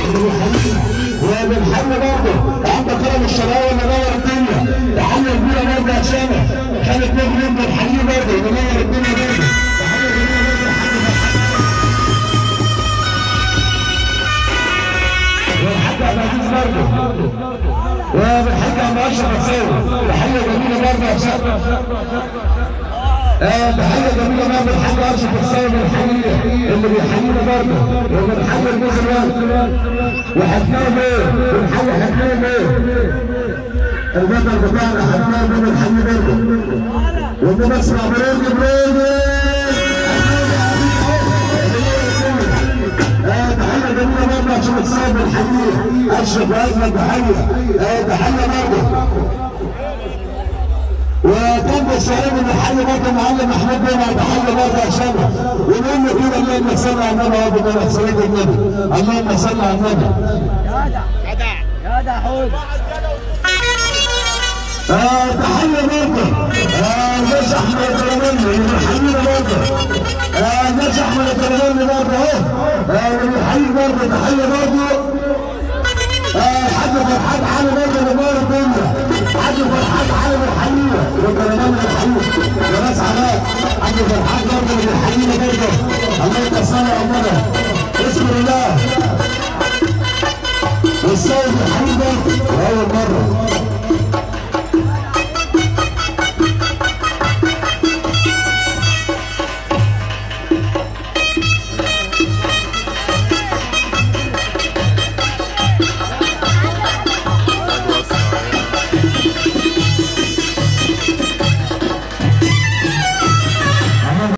وبنحل برضه عندك كرم الشراوي منور الدنيا، تحيه كبيره برضه يا اسامه، خالد مجرم بنحييه برضه منور الدنيا برضه، تحيه كبيره برضه والحاج عبد العزيز برضه، وبنحيي عم اشرف الساوي، تحيه جميله برضه يا اسامه. تحيه جميله برضه الحاج اشرف الساوي بنحييه اللي بيحيينا برضه، وبنحيي الجزء الوقت وحكام ايه؟ بنحيي حكام ايه؟ البطل بتاعنا حكام ايه بنحييه برضه، وبنسمع بريد تحيه جميله برضه عشان الصوت بنحييه اشرف واجمل تحيه، تحيه برضه. وكان الشهرين من الحي برضه المعلم محمود جمعه، تحيه برضه يا شباب، ونقول له كده اللهم صل على النبي وابو بكر صلاه النبي، اللهم صل على النبي. جدع حوض. تحيه برضه الباشا احمد الكرماني بنحيينا برضه، الباشا احمد الكرماني برضه اهو، بنحييه برضه تحيه برضه. الحاج فرحان علي برضه منور الدنيا، الحاج فرحان علي بنحييه والكرماني بنحييه يا ناس علاء، الحاج فرحان برضه بنحيينا برضه، اللهم صل على النبي. اذكر الله والسيد بنحييه برضه اول مره.